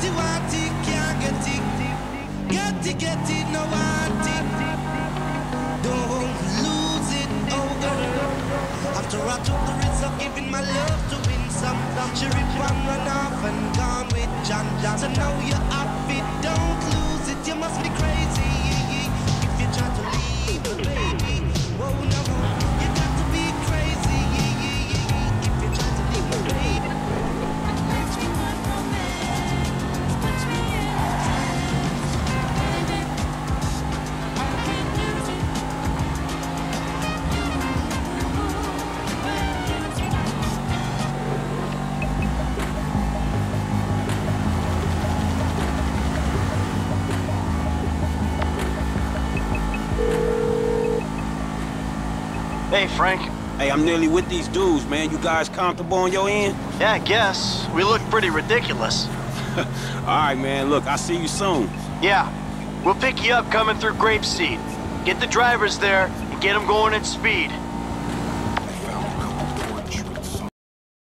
want it, can't get it. Get it, no want it. Don't lose it, oh girl. After I took the risk of giving my love to win some, she ripped one run off and gone with John. So now you're up it, don't lose it. You must be crazy if you try to leave the baby. Whoa, no, you got to be crazy if you try to leave the baby. Hey, Frank. Hey, I'm nearly with these dudes, man. You guys comfortable on your end? Yeah, I guess. We look pretty ridiculous. All right, man. Look, I'll see you soon. Yeah. We'll pick you up coming through Grapeseed. Get the drivers there and get them going at speed.